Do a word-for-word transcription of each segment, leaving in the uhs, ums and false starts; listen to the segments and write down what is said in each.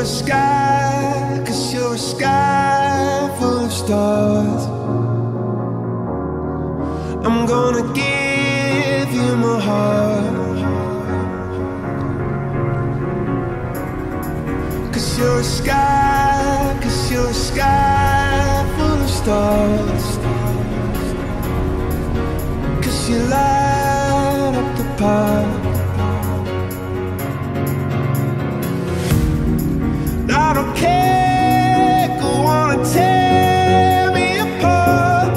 you're a sky, 'cause you're a sky full of stars. I'm gonna give you my heart, 'cause you're a sky, 'cause you're a sky full of stars. 'Cause you light up the park. I don't care, go on and tear me apart.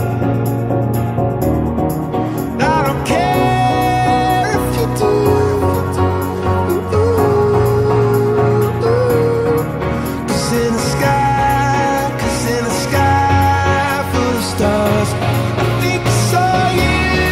I don't care if you do. Cause in the sky, cause in the sky full of stars, I think I saw you.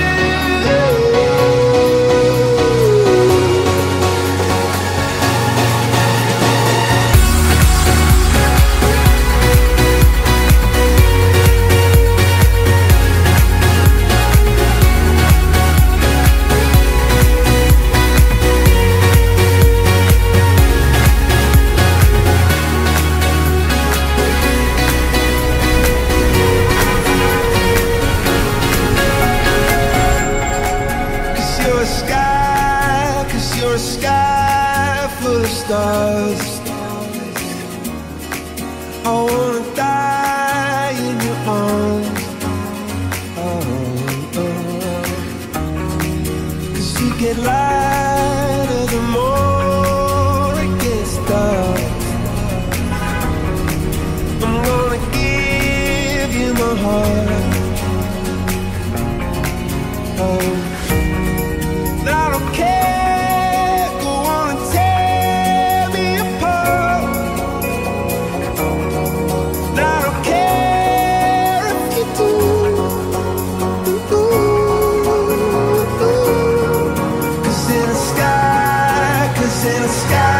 You're a sky, 'cause you're a sky full of stars. I wanna die in your arms. Oh, oh. 'Cause you get lighter the more it gets dark. I'm gonna give you my heart. Oh, I don't care, go on and tear me apart. I don't care if you do. Cause in the sky, cause in the sky